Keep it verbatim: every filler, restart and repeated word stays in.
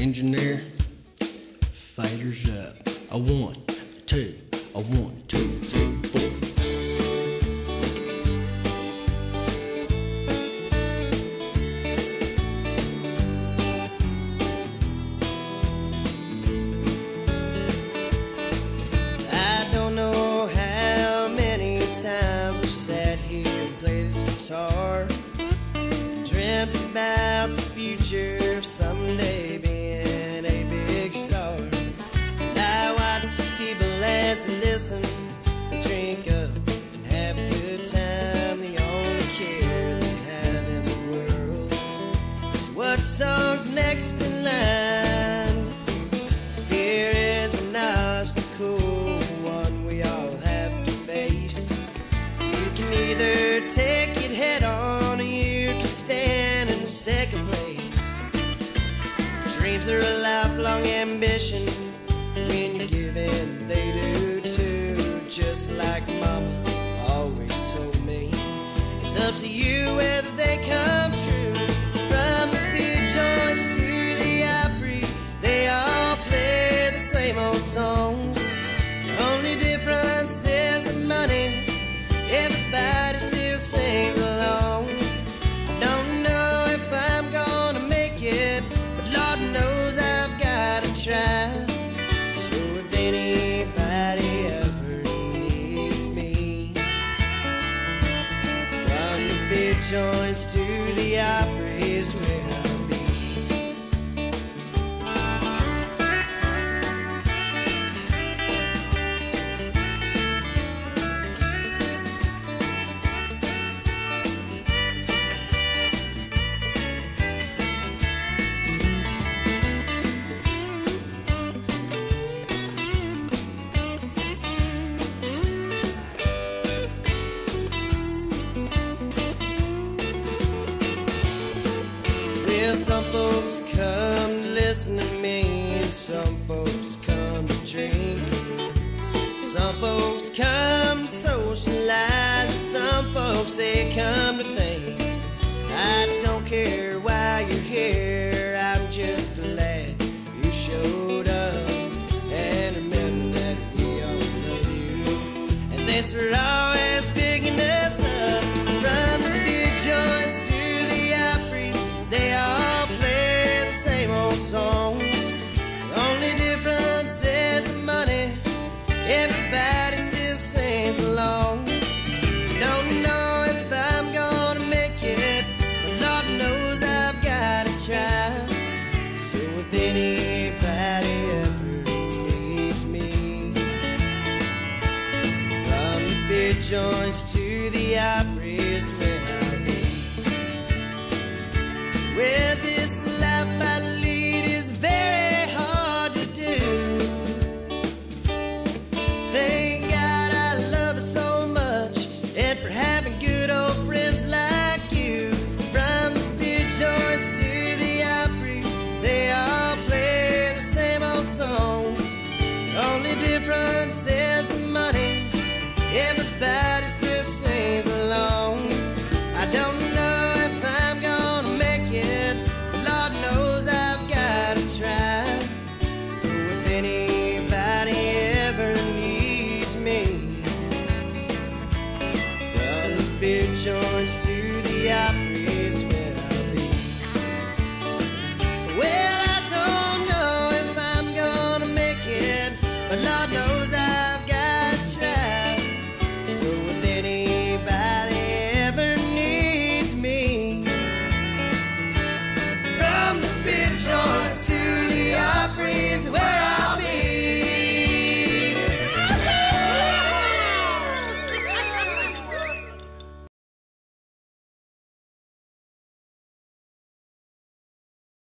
engineer, faders up. A one, two, a one, two, three, four. I don't know how many times I've sat here and played this guitar, dreamt about the future of someday being a big star. And I watch the people as they listen, they drink up and have a good time. The only care they have in the world is what song's next in line. Fear is an obstacle, one we all have to face. You can either take it head on, or you can stand in second place. Dreams are a lifelong ambition. When you give in, they do too. Just like Mama always told me, it's up to you whether they come true. From the big joints to the Opry, they all play the same old songs. The only difference is the money. Everybody still sings along. I don't know if I'm gonna make it, but Lord knows I've gotta try. So if anybody ever needs me, from the big joints to the Opry is where I'll be. Well, some folks come to listen to me, and some folks come to drink. Some folks come to socialize, and some folks they come to think. I don't care why you're here, I'm just glad you showed up. And remember that we all love you, and thanks for always picking us up. From the big joints to the Opry, they all play the same old songs. The only difference is the money. Everybody still sings along. Don't know if I'm gonna make it, but Lord knows I've gotta try. So if anybody ever needs me, from the big joints to the Opry is where I'll be. Well, this life I lead is very hard to do. Thank God I love it so much, and for having good old friends like you. From the big joints to the Opry, they all play the same old songs. The only difference is the money. Everybody still sings along. I don't know if I'm gonna make it, but Lord knows I've gotta try. So if anybody ever needs me, from the big joints to the Opry is where I'll be. Well, I don't know if I'm gonna make it, but Lord knows